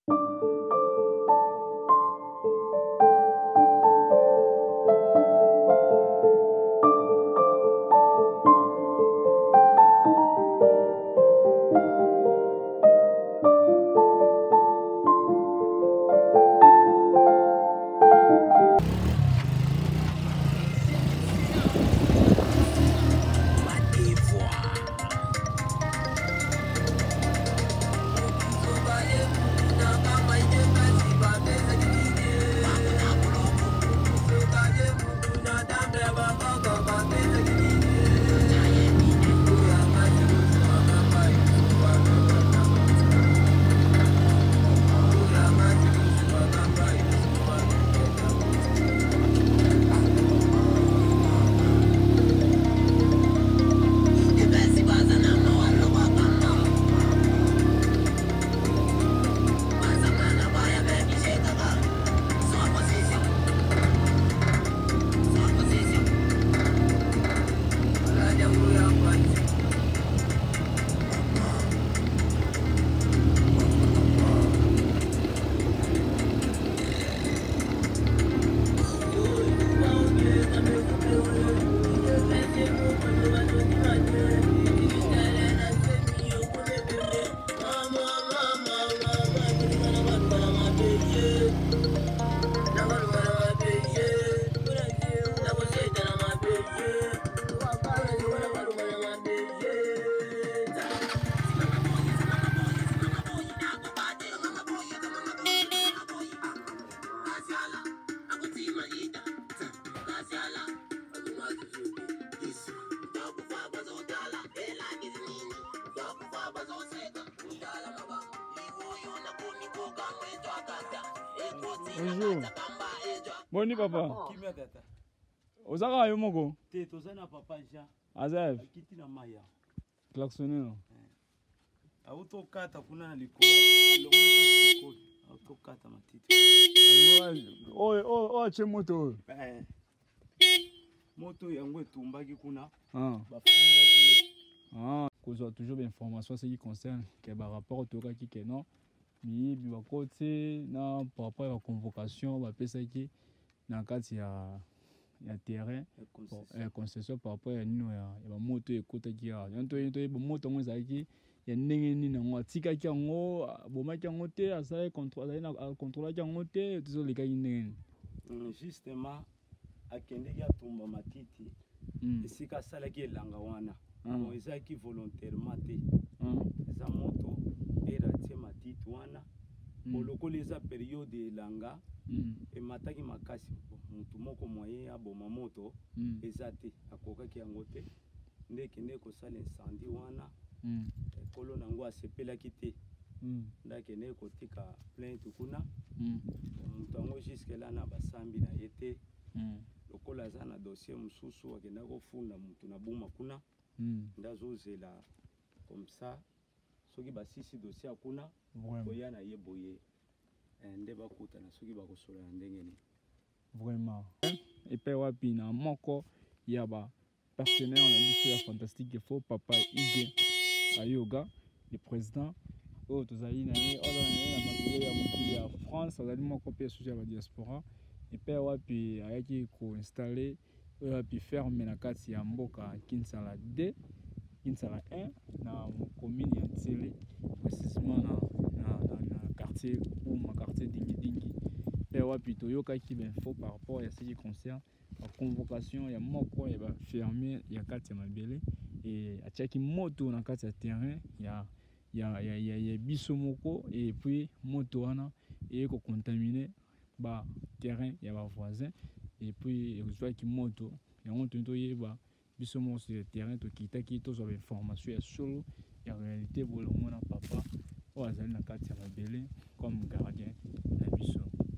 Bonjour. Boni papa. Ozaka yo moko. Te tozana papa Jean. Azef. Akiti na maya. Klaxonner. Autokata kuna na likolo. Alongaka sikoli. Autokata matiti. Oh, che moto. Moto yango etumbaki kuna. Bafundaki. Kozwa toujours d'informations ce qui concerne que par rapport au toka qui que non. Mais bi côté na par rapport à la convocation ba pesaki na kati ya terrain concession par rapport à nino ya moto ekotaki ya nto moto ngo ezaki ya ndenge nini ngo tikaki ngo bomaki ngo te asa contrôler na contrôler ngo te tizo lekaki ndenge justement akendeki atumba matiti esika salaki elanga wana bon ezaki volontairement te eza moto eratie matiti wana bolokoli eza période elanga emataki makasi mutu moko moyen aboma moto eza te akokaki yango te nde ekende kosala incendie wana ekolo nango asepelaki te nde akende kotika plainte kuna mutu yango jusque là na basambi na ye te lokola aza na dossier mosusu akenda kofunda mutu na buma kuna nde azozela comme ça soki basisi dossier akuna koya na ye boye nde bakutana soki bakosola na ndenge nini vraiment epe wapi na moko ya ba partenaire na biso ya fantastique fo papa Ige Ayoga le président oyo tozali na ye oyo na mabele ya mokili ya France azali moko pe sujet ya diaspora epe wapi ayaki koinstalle oyo wapi ferme na kati ya mboka Kinsala 2 Kinsala 1 na commune ya Ntsele précisément na quartier ou ma quartier Dingi et wapi toyokaki info par rapport à ce qui concerne la convocation ya moko ya ba fermier ya kati ya mabele et atiaki moto na kati ya terrain ya biso moko et puis moto wana et ko contaminer ba terrain ya ba voisin et puis ezwaki moto yango to yeba biso moko sur le terrain to kitaki to zo information ya solo ya réalité bolongo na papa o azali na kati ya mabele comme gardien na biso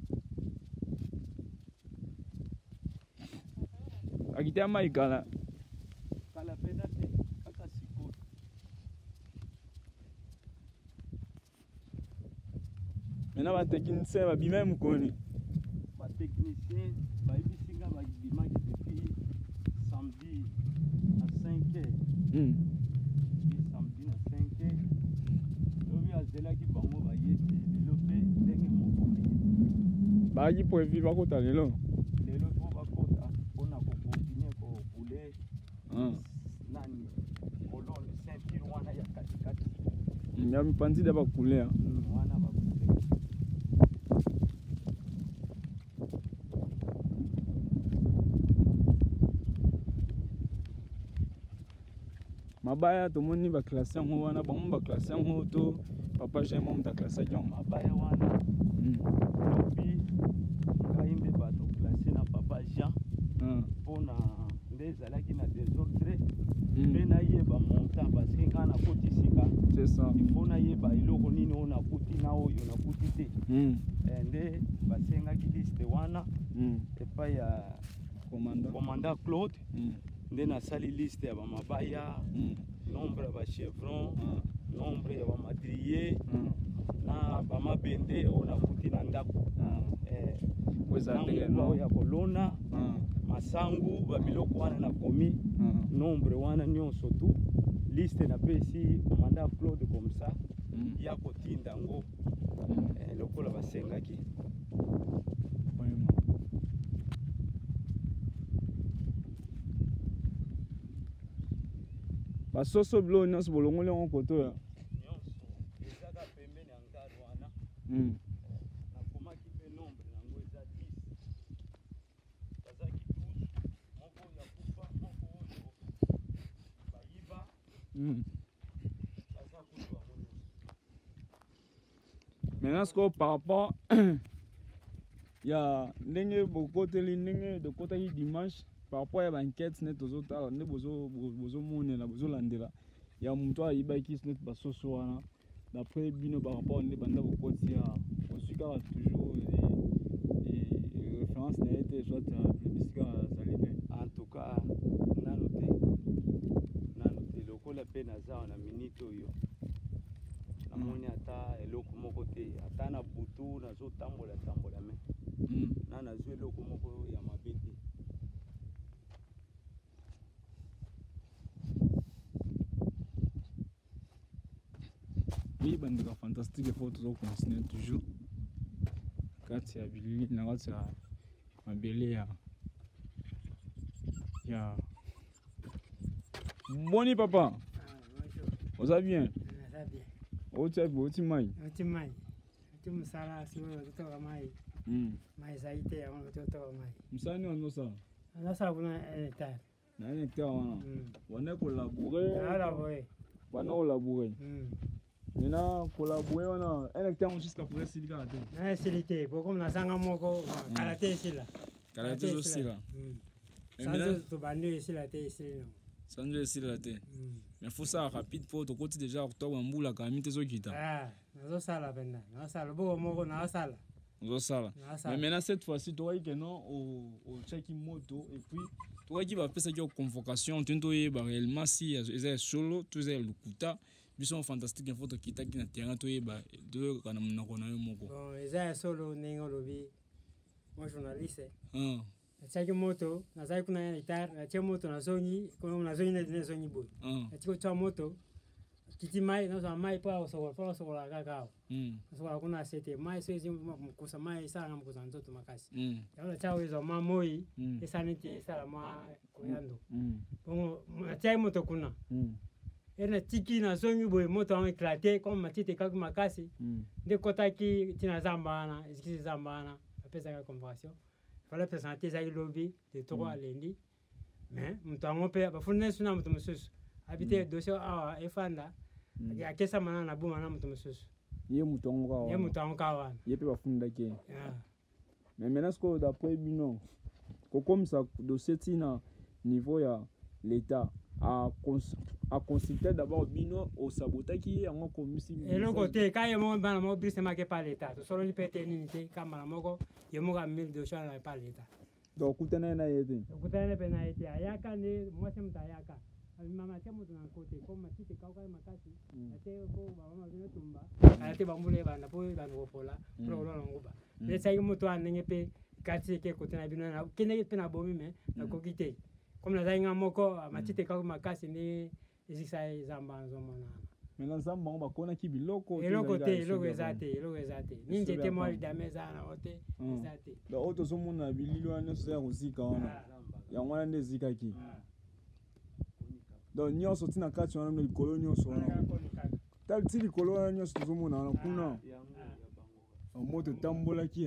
akita maikala kala pena te kaka siko maintenant ba technicien ba bimé mukoni ba technicien ba ibisinga ba bimaki depuis samedi à 5h samedi à 5h lobi azelaki bango ba yete développer Baki prévu bakota lelo. Lelo po bakota mpona kokontinue kokule nani kolone ceinture wana ya katikati. Ya mipanzi da bakule ya. Wana bakule. Mabaya tomoni ba classe yango wana bango ba classe yango to papa j'aime mon ta classe yango mabaya wana lobi kaimbe bato classe na papa Jean pona nde ezalaki na désordre mpe nayeba montant parce que nga nakuti sika c'est ça il faut nayeba eloko nini oyo nakuti na oyo nakuti te nde basengaki liste wana epai ya commandant Claude nde nasali liste ya bamabaya nombre ya bachevron nombre ya bamadrier na bamabende oyo nakuti na ndako oyo ya kolona masangu babiloko wana nakomi nombre wana nyonso tu liste napesi commandant Claude comme ça ya kotinda yango lokola basengaki basoso bilo nyonso bolongoli yango koto ya nyonso ezaka pembeni ya ngari wana nakomaki mpe nombre nango eza 10 bazaki 12 moko ya kufa moko oyo bayiba baza kutu yango nyonso. Maintenant ce que par rapport ya ndenge bokoteli ndenge dokotaki dimanche par rapport à l'enquête net tozotala nde bozomonela bozolandela ya moto ayibaki net basoso wana d'après bino par rapport nde banda bokoti ya osukaka toujours référence na ye te soit bisika azali te en tout cas nano te lokola mpe naza na minute oyo namoni ata eloko moko te ata na butu nazotambola me na nazwi eloko moko ya mabe te. Oui, bandika fantastique, il faut toujours continuer toujours. Quand il y a Billy, il y a ma belle. Boni papa. Vous allez bien? Où tu es? Où tu es? Tu me sala si vous êtes au mai. Mais ça a été avant de tout au mai. Msani on ça. On a ça pour un hectare. Un hectare on a collaboré. On a collaboré. Maintenant collaborer on a un hectare jusqu'à pour essayer de garder. Non, c'est l'été. Beaucoup na sanga moko karaté ici là. Karaté aussi là. Sans tout bandu ici là té ici non. Sans ici là té. Mais faut ça rapide pour to côté déjà octobre mbula ka mite zo kita. Ah, nazo sala benda. Nazo sala beaucoup moko na sala. Nazo sala. Mais maintenant cette fois-ci toi que non au check moto et puis toi qui va faire cette convocation tento yeba réellement si est solo tous est lukuta biso fantastique info to kita ki na terrain to yeba de kana munako na yo moko. Bon, est solo ningo lobi. Moi journaliste. Achaki moto nazali kuna ya hectare achaki moto na zongi kuna na zongi na zongi boy achiko cha moto kiti mai na za mai pa sokola kaka sokola kuna sete mai sezi mkusa mai sana mkusa nzoto makasi yaona cha wezo mamoi esaniti sala ma kuyando bongo achaki moto kuna ena tiki na zongi boy moto en éclaté comme matite kaka makasi de kotaki tina zambana eziki zambana apesa ka convocation. Il fallait présenter ça lobby de 3 à lundi. Mais mon père, il faut que nous nous habiter le dossier à Efanda. Il y a que ça maintenant na bouma na mutumus. Yé moutonga. Yé moutonga. Yé peut pas fonder qui. Mais maintenant ce que d'après bino, comme ça dossier tina niveau ya l'État a consulté d'abord bino au sabotaki en commission. Et le côté quand il mon ban mo brise ma que pas l'État. Solo ni péternité quand malamoko il mo ga 1200 na pas l'État. Donc kutana na yete. Kutana pe na yete ayaka ni moi c'est mtayaka. Mama chamo tuna côté comme matite kauka makasi. Ate ko ba mama tuna tumba. Ate bambule bana po bana kopola. Pro lo ngoba. Le sai moto anenge pe kati ke côté na bino na kene pe na bomi me na kokite. Comme la zainga moko matite kauka makasi ni ezisa zamba nzomona. maintenant nzambe bango bakonaki biloko eloko te eloko eza te eloko eza te ni nzete mwa lidame eza na o te eza te donc oyo tozomona bilili wana nyonso eza ya kozika wana yango wana nde ezikaki donc nyonso ntina kati wana likolo nyonso wana ti likolo wana nyonso tozomona wana kuna moto etambolaki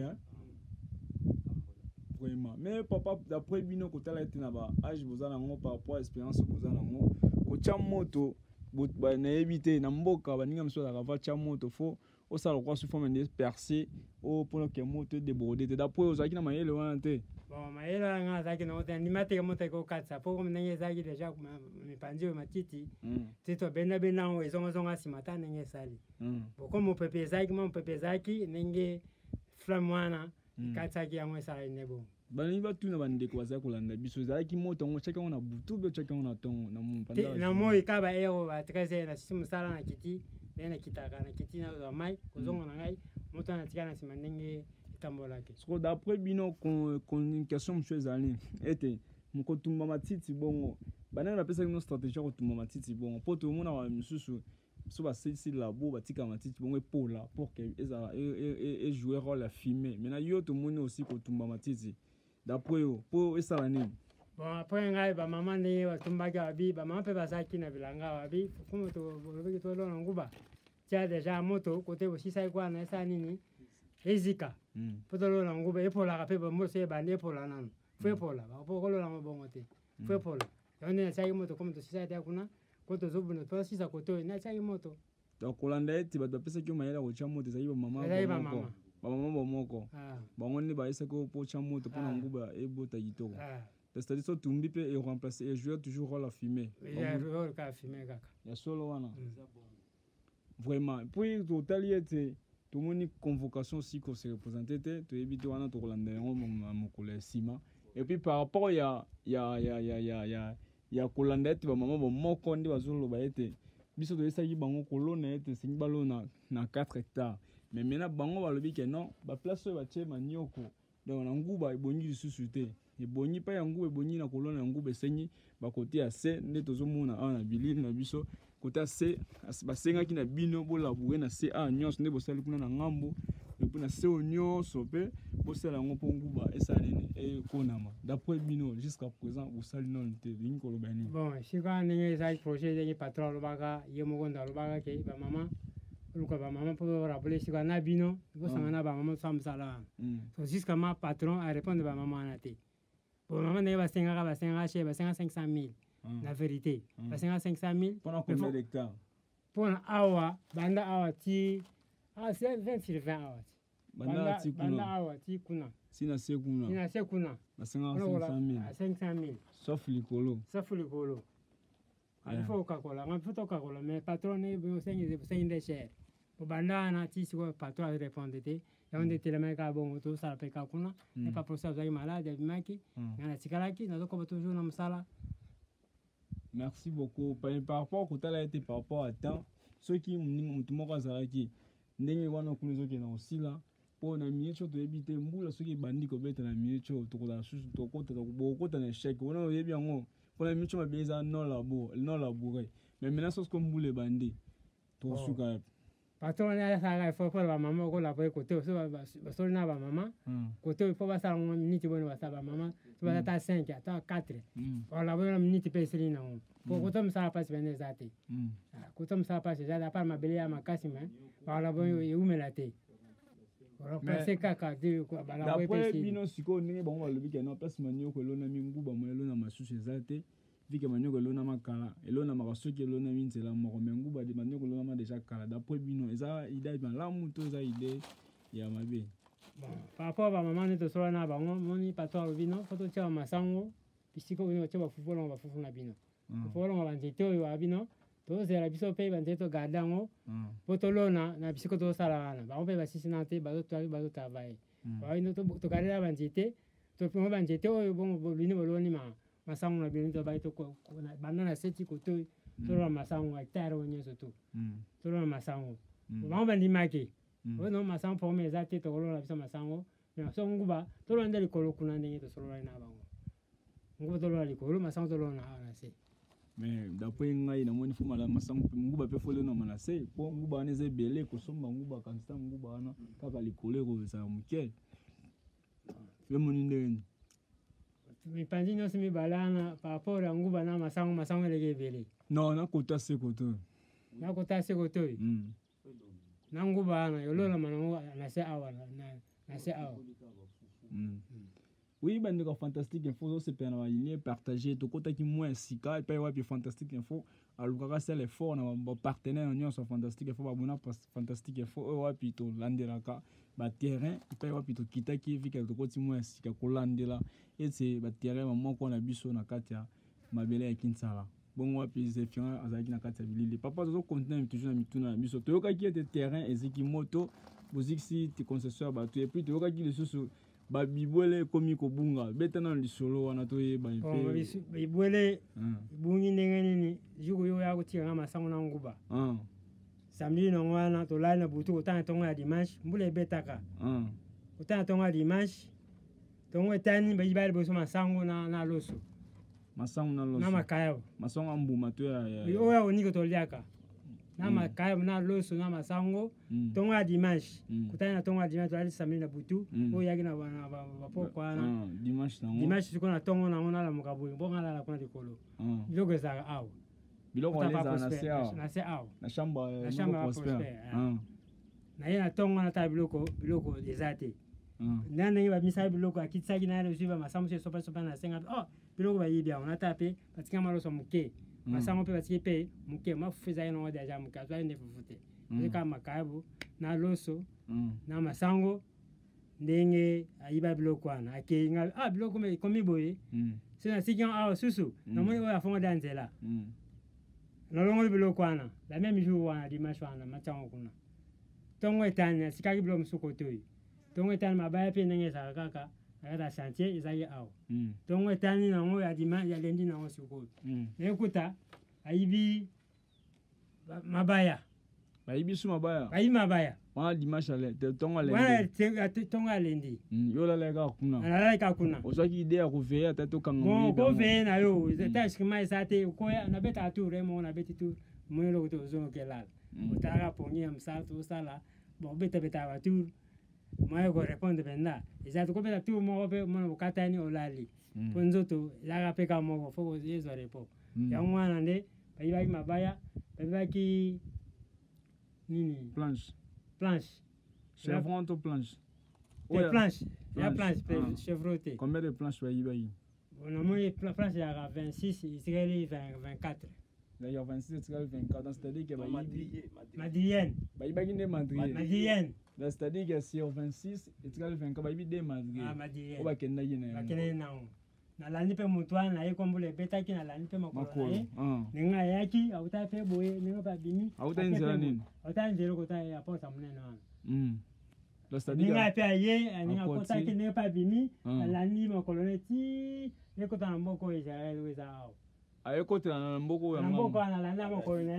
vraiment mais papa d'après bino kotala ete na baage boza nango par rapport à expérience boza nango kotya moto nayebi te na mboka baninga mosusu azalaka vatya moto fo osala lokwa su forme de percé o mpona ke moto edéborde te d'après ozalaki na mayele wana te bon mayele wana nga azalaki nango te ndima teke moto ekokatisa mpo komi ndenge ezalaki deja mipanzi oyo matiti ti tobendabenda yango ezongozongo nsima ta ndenge esali boko mopepe ezalaki mwa mopepe ezalaki ndenge flame wana ekatisaki yango esalaki nde bongo balingi batuna bandeko bazali kolanda biso ezalaki moto yango otyaki yango na butu be otyaki yango na ntongo na moi ka baero ba 13 na sisi mosala na kiti nde nakitaka na kiti nazwa mai kozonga na ngai moto wana atika na nsima ndenge etambolaki soko d'après bino communication mosusu ezali ete kotumba matiti bongo banani bapesaki bino stratégie ya kotumba matiti bongo mpo tomona ba misusu so basilisi labo batika matiti bongo epola pour que ezala ejouer rôle ya fumer maintenant yo tomoni aussi kotumba matiti d'après yo mpo esala nini bon après ngai bamama ndenge batumbaki babi bamama mpe bazalaki na bilanga babi komo tolobeki tolona nguba tia deja moto kote bosisaki kwana esala nini ezika mpo tolona nguba epolaka mpe bamboso ebandi epola nano fo epola po kolonango bongo te fo epola yango nde natiaki moto komo tosisaki te kuna ko tozobunda tosisa kote oyo natiaki moto donc kolanda ete bato bapesaki yo mayele ya kotya moto ezalaki bamama bomoko bango nde bayesaki mpo otya moto mpona nguba ebota kitoko c'est-à-dire so tumbi mpe eremplace ejouer toujours rôle à fumer ya solo wana vraiment puis totali ete tomoni convocation si kose représente te toyebi te wana tokolanda yango mokolo ya nsima et puis par rapport ya kolanda ete bamama bomoko nde bazoloba ete biso toyesaki bango kolona ete esengi balona na 4 hectares mais maintenant bango balobi ke non baplace oyo batie manioko donc na nguba ebongi lisusu te ebongi mpe ya nguba ebongi na kolona ya nguba esengi bakote ya se nde tozomona awa na bilili na biso kote ya se basengaki na bino bolaboure na se awa nyonso nde bosali kuna na ngambo epuis na se oyo nyonso mpe bosala yango mpo nguba esala nini ekonama d'après bino jusqu'à présent bosali nano te lingi koloba nini bon sika ndenge ezalaki projet ndenge patron alobaka ye moko ndo alobaka ke bamama oluka bamama mpo barapele sika na bino bosanga na bamama tosala mosala wana so jusqu'à ma patron arépondre bamama wana te bon mama ndenge basengaka che basenga 500 000 na vérité basenga 500 000 mpona combien d'hectares mpona awa banda awa ti c'est 20 sur 20 awa ti banda awa ti kuna sina se kuna basenga 500 000 sauf likolo alifo okakola nga mpo tokakola mais patron osengi nde cher po banda wana ti sikoyo patron arépondre te yango nde telemaki kaka bongo tosala mpe kaka kuna e pa procès azalaki malade abimaki nga natikalaki nazokoba toujours na mosala. Merci beaucoup par rapport kotala ete par rapport à temps soki motu moko azalaki ndenge wana kuna ezokenda kosila mpo na minute oyo toyebi te mbula soki ebandi kobeta na minute oyo tokozala susu bokota na échec wana oyebi yango mpona minute oyo mabele eza non labouré mais maintenant soki mbula ebandi tokosuka patron asalaka effort mpo na bamama okolaboye kote oyo so basoli na bamama kote oyo mpo basala ngo minute bone basala bamama so baza ata 5 ata 4 balaboye na minute mpe esili nango po kote mosala mpasi bene eza te kote mosala mpasi eza te apart mabele ya makasi me balaboye eumela te place kaka d'après bino sikoyo ndenge bango balobi ke non place manioko elonami nguba mo elona masusu eza te vike manioko elonama kala elonamaka soki elonami nzela moko me nguba de manioko elonama deja kala d'après bino eza ide malamu to eza ide ya mabe par rapport bamama nde tosola na bango moni patron alobi no fo totia bamasango bisika oyo batia bafufu olongo bafufu na bino bafufu olongo banzete oyo abino tozela biso mpe banzete togarde yango mpo tolona na bisika tosala wana bango mpe basisi na te bazotravaille togarde na banzete topimo banzete oyo bongo bino boloni masango na bino tobai banda na seti kote oyo tolona masango hectare oyo nyonso to tolona masango bango bandimaki oyo no masango pome eza te tokolona biso masango so nguba tolona nde likolo kuna ndenge tosololani na bango nguba tolona likolo masango tolona awa na se mais d'après ngai na moni fuma la masango nguba pe fole no manase po nguba aneze belé ko somba nguba kansta nguba ana kaka likole ko za muke le moni ndeni mipandi nyonso mibalana par rapport à nguba na masango eleki ebele non na kota se koto na nguba ana yolola manango na se awa na se awa oui ben de fantastique info se pena wa ligne partager to kota ki moins sika et puis wa fantastique info alukaka c'est l'effort na ba partenaire nyonso fantastique info ba bona fantastique info wa pito landelaka ba terrain et puis wa pito kitaki vika to koti moins sika ko landela et c'est ba terrain moko na biso na katia mabele ya Kinsala bon wa puis c'est fiant azaki na katia bilili papa zo contenir toujours na mituna na biso to yokaki te terrain eziki moto boziksi ti concession ba to et puis to yokaki le susu ba bibwele komi ko bunga betana lisolo wana to yeba mpe bibwele bungi ndenge nini juko yo ya kutika masango na nguba samedi no wana to la na butu kotana tonga ya dimanche mbule betaka kotana tonga ya dimanche tongo etani ba yibale boso masango na loso na makayo masango ambuma to ya yo ya oniko to liaka na makayo na loso na masango tongo ya dimanche kutana tongo ya dimanche ali samedi na butu o yaki na ba pokwa na dimanche siko na tongo na ngona la mukabu bonga la kuna dikolo biloko za awo biloko leza na se awo na shamba prosper na ye na tongo na ta biloko ezate nana ba misa biloko akitsaki na le suiva masango se sopa na senga biloko ba yibia on a tapé parce que malo so muke masango pe batiki pe muke mafuza ino deja muke azwa ne fufute eka makabu na loso na masango ndenge ayiba biloko ana akenga biloko me komi boye sina sikian susu na moi oya fonga danzela na longo biloko ana la même jour wana dimanche wana matango kuna tongo etanya sikaki biloko musuko toyi tongo etanya mabaya pe ndenge sa kaka akata chantier ezaki awa tongo etani nango ya dimanche ya lendi nango sikoyo ekuta ayibi mabaya bayibi mabaya wana dimanche ale tongo alendi yo laleka kuna analaleka kuna ozwaki ide ya koveye ata tokanga bon koveye na yo tashikima eza te koya nabeta tour mo nabeti tour moyo loko to ozonokelala otalaka pongi ya mosala tosala bon obetabeta batour moi ko répondre benda eza to kopeta tour moko pe mona bokatani olali po nzoto ezaka pe ka moko fo ezwa repo yango wana nde bayibaki mabaya bayibaki nini planche chevron to planche la planche chevroté combien de planches bayibaki on a moins planche ya 26 isikeli 24 d'ailleurs 26 isikeli 24 c'est-à-dire que madrienne bayibaki nde madrienne c'est-à-dire que sur 26 isikeli 24 bayibi de madrienne obakendaki na nalandi mpe motu wana na ye kombula ebetaki nalandi mpe makolo na ye ndenge ayaki auta mpe boye ndenge mpe abimi auta nzela nini auta nzela kota ya aposa monene wana ndenge mpe aye ndenge akotaki ndenge mpe abimi nalandi makolo neti ekota na mboka oyo israel eza awa ayekotela na mboka oyo wana nalandi makolo na ye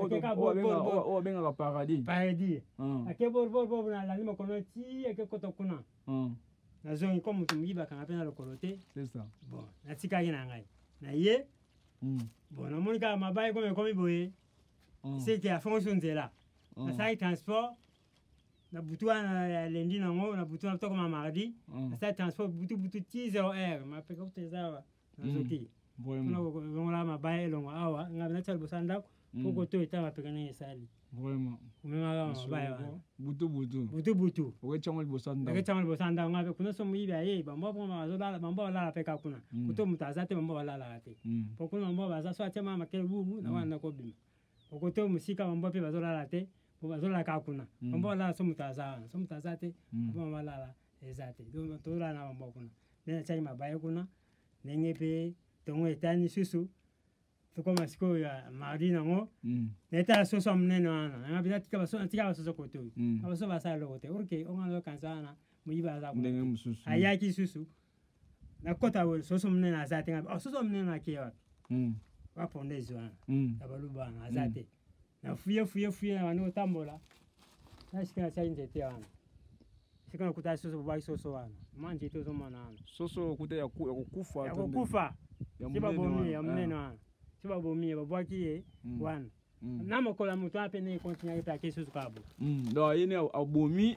oyo abengaka paradis ake borborbo nalandi makolo neti ekekota kuna nazongi ko mutu muyibakanga mpe na lokolo te bon natikaki na ngai na ye bon namoni kaka mabai komi ekomi boye seke afongo so nzela nasalaki transport na butu wana ya lendi nango na butu wana tokoma mardi nasalaki transport butu ti 0h mapeka kuta eza nazoki mpona kolongola mabai elongo awa ngai natia liboso ya ndako po koto eta mapeka ndenge esali kumemaka mabaya wana butu okechango liboso ya ndako ngape kuna so moyibi aye bambo balala mpe ka kuna kuto moto aza te bambo balalaka te po kuna bambo baza so atiama makele bubu na wana kobima okoto mosika bambo mpe bazolala te po bazolalaka kuna bambo balala so moto aza wana so moto aza te bambo balala eza te donc tolala na bambo kuna nde natiaki mabaya kuna ndenge mpe tongo etani susu tokoma sikoyo ya mardi nango netala soso ya monene wana nanga mpena tika basoso kote oyo abaso basala eloko te orke ongana okanisa wana moyibi aza ayaki susu nakota soso monene aza te soso monene ake wapi bapondezi wana ya baluba wana aza te nafuye na bandi kotambola nasika natiaki nzete wana sika nakuta soso bobaki soso wana ma nzete ozomona wana soso okuta ya kokufa si babomi ya monene wana tu vas bomber ba qui est wana na mokola muto apene continuer pa quelque chose kabo donc yene abomi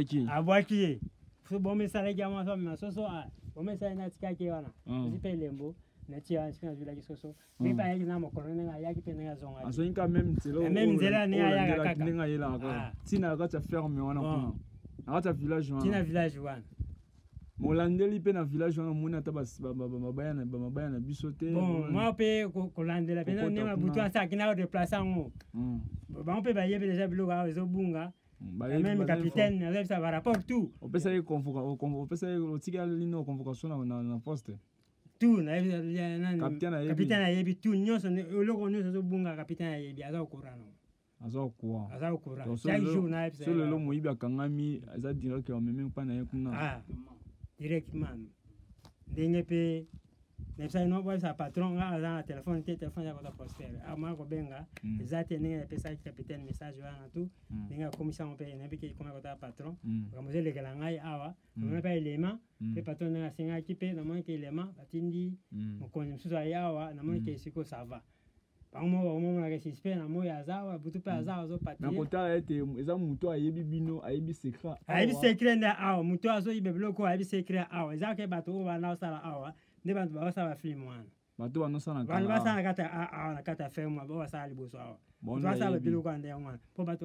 abwaki so bombe sala jama so ma so bombe sala na tika ke wana zipe lembo na tia sina vila kisoso mais pa yaki na mokola na yaki pe na zonga aso inka même nzela ne ya kaka ninga yela ka tina ka ta ferme wana kuna na village wana tina village wana molandeli pe na village wana mona ta mabaya na biso te bon moi pe kolandela pe na nema butu asa kina déplacer ngo ba on peut ba yebe déjà bilo ga zo bunga même capitaine na ça va rapport tout on peut ça on peut ça otika lino convocation na poste tout na capitaine na yebi tout nyonso oloko nyonso zo bunga capitaine na yebi aza okorano aza okora chaque jour na so le lo moyibi akangami aza direct wa meme pa na ye kuna directement ndenge pe nepsa no boy sa patron nga za téléphone ya ko prospère ama ko benga ezate ndenge pesa capitaine message wana tu ndenge commission pe na biki ko ko ta patron ko mo zele kala ngai awa mo pa elema pe patron na singa kipe na mo ke elema atindi mo ko msusu ayawa na mo ke siko sava bango na ke suspect na mo ya zawa butu pe azawa zo patie na kota ete eza muto ayebi bino ayebi secret nda awa muto azo ibe bloko ayebi secret awa eza ke bato o bana sala awa nde bantu ba sala film wana bato bano sana kana ba sala kata awa na kata film ba sala liboso awa ba sala biloko ande wana po bato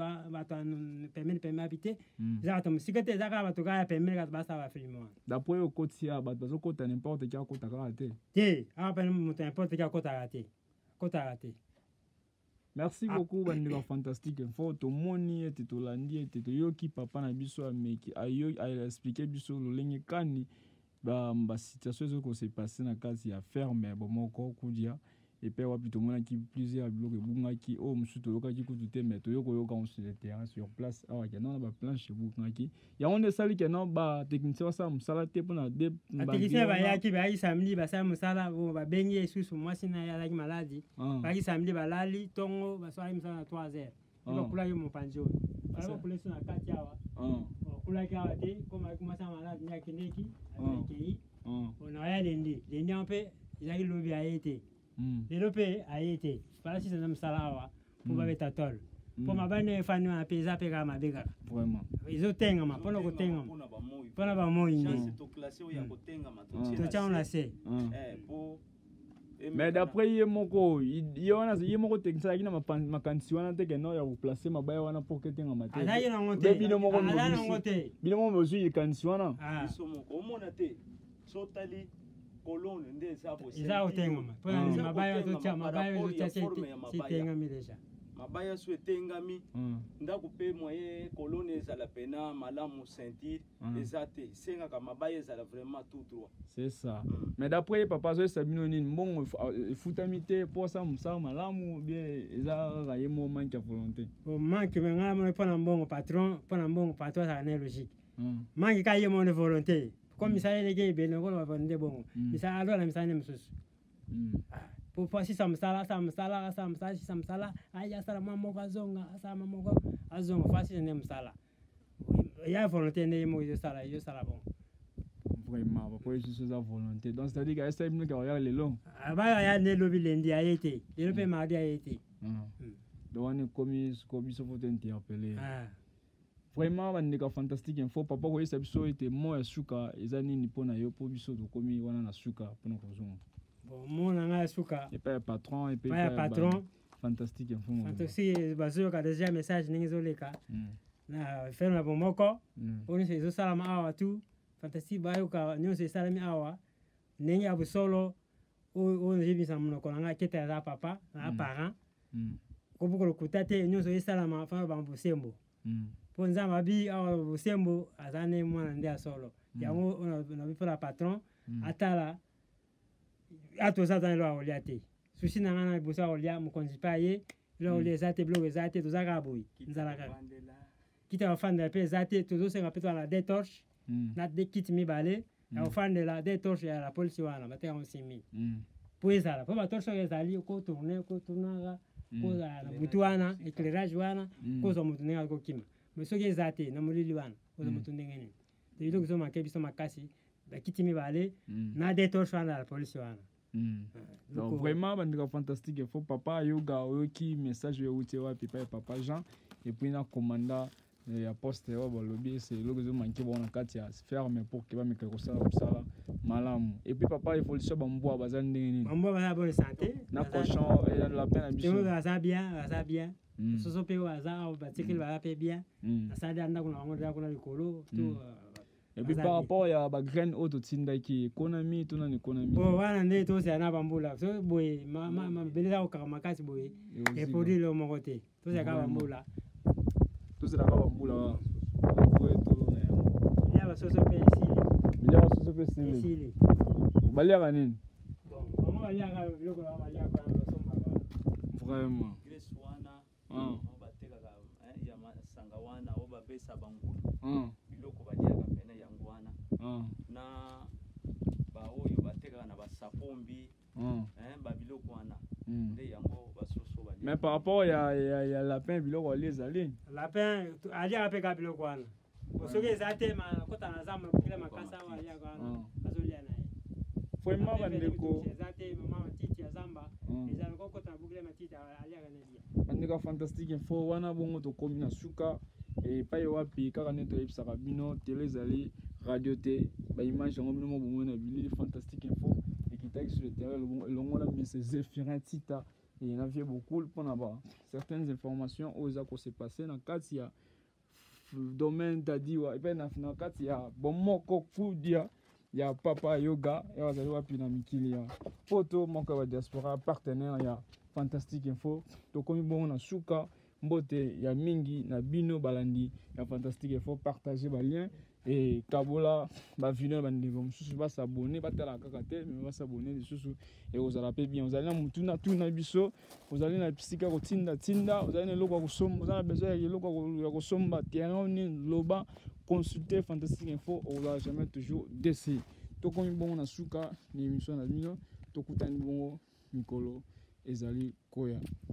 permet habiter za bato musikete za ka bato ka permet ka ba sala film wana d'après au kotia bato bazo kota n'importe qui akota ka te awa pe muto n'importe qui akota te. Merci beaucoup bandeko fantastique info to moni ete to landi ete to yoki papa na biso ameki ayo a expliquer biso lolenge kani ba situation zo ko se passer na kasi ya ferme bomoko kudia et puis wa plutôt mona ki plusieurs blocs bunga ki o msuto loka ki kutute mais to yoko yoka on sur le terrain sur place awa ya na ba planche bunga ki ya on de sali ke no ba technicien sa musala te pona de ba technicien ba ya ki ba yi samedi ba sa musala ba bengi susu mwasi na ya la ki maladi ba ki samedi ba lali tongo ba so yi musala 3h ba kula yo mo panjo ba kula suna kati awa kula ki awa te koma kumasa maladi ya kineki akei ona ya lendi on peut ya ki lobi ayete lelo pe ayete pala sisa na msala awa po ba beta tol po mabane fani wa peza pe ka mabega vraiment izo tenga ma pona ko tenga pona ba moyi ndi to classé ya ko tenga ma to cha on la se po mais d'après yemoko yemoko tekisa kina makansi wana te ke no ya ko placer mabaya wana pour que tenga mate ala yena ngote bino moko ngote bino mo mozu yikansi wana biso moko omona te so tali kolone nde sapo eza otenga ma pona ni mabaya to cha mabaya to cha si tenga mi deja mabaya so etengami ndako pe moye kolone ezala pena malamu sentir ezate senga ka mabaya ezala vraiment tout droit c'est ça mais d'après papa zo sabino ni mbongo futamite pour ça musa malamu bien eza ga yemo manque volonté o manque menga mo pona mbongo patron ça n'est logique manque ka yemo volonté comme ça les gars ben on va vendre bon ça alors la misane msusu pour pas si ça me sala aya sala mama kazonga asa mama ko azonga fasi ne msala ya volonté ne mo yo sala bon vraiment pas pour juste sa volonté donc c'est à dire que ça me que regarde les longs aba ya ne lobi lendi ayete le pe mardi ayete donc on est commis so faut interpeller vraiment bandeko fantastique info papa ko yesa biso ete mo ya suka ezani ni pona yo po biso to komi wana na suka pona ko zonga bon mo na nga suka et pas patron et pas patron fantastique info fantastique bazo ka déjà message ningi zoleka na ferme bomoko oni se zo salama awa tu fantastique bayo ka nyo se salami awa ningi abu solo o njibi sa muno konanga keta za papa na parent ko buko kutate nyo so salama fa ba mbusembo po nzamba bi awa busembo azane mwana ndia solo yango on a vu pour la patron atala ato za dans lo oliate susi na ngana busa olia mo konzipaye lo olia zate blogo zate to zaka boy nzala ka kita wafanda pe zate to zo senga peto la détorche na de kit mi bale ya wafanda la détorche ya la police wana bateka on simi poeza la po ba torche ya zali ko tourner ko tournaga ko za na butuana éclairage wana ko zo mutunenga ko kima mais soki ezate na molili wana ozo mutundengeni te biloko zo manke biso makasi bakiti mibale na détorche wana la police wana Donc vraiment bandika fantastique il faut papa yoga oyoki message euti wapi pa papa Jean et puis na commanda ya poste wa balobi c'est le que manqué bon na kati ya ferme pour que ba meka ko sala malamu et puis papa il faut le so bamboa bazande nini bamboa ba bonne santé na cochon et la peine ambition ça bien soso pe wa za au batikil ba pe bien ça da ndako na ngora kuna likolo to. Et puis par rapport à la graine auto tinda qui économie tout na économie bon wana ndé to c'est na bambula so boy ma beleza ko kamakasi boy et pour dire le mon côté to c'est ka bambula tout c'est la ka bambula pour tout il y a soso pe ici il y a soso pe ici balia nini bon maman balia ka biloko ba balia ka somba vraiment Greswana on ba teka ka ya masanga wana o ba pesa bangulu biloko balia ka pena yangwana na ba oyo bateka na basapombi ba biloko wana nde yango basoso balia. Mais par rapport à lapin biloko les allés lapin alia ka peka biloko wana osoki ezate ma kota na zamba kile makasa wa alia ka azolia na vraiment bandeko ezate mama matiti ya zamba ezana ko kota bukile matiti alia ka nelia bandeko fantastique info wana bongo to komi na suka et pa wapi kaka neto ebisaka bino télé ezali radio te ba image yango bino mo bongo na bilili fantastique info et qui tag sur le terrain longo na mais c'est Zéphirin Tita et il y en avait beaucoup pour avoir certaines informations aux ça qui s'est passé dans kati ya domaine tadi wa et puis na kati ya bomoko kudia ya papa yoga et wazali wapi na mikili ya photo moko wa diaspora partenaire ya fantastique info to komi bongo na suka mbote ya mingi na bino balandi ya fantastique info partager ba lien et kabola ba vidéo bandeko mususu ba s'abonner ba tala kaka te mais ba s'abonner lisusu et vous allez payer bien vous allez na mutuna tuna biso vous allez na pisika ko tinda vous allez na loko ko somba vous avez besoin ya loko ko somba terrain ni loba consulter fantastique info on va jamais toujours décider to komi bongo na suka ni émission na bino to kutani bongo mikolo ezali koya.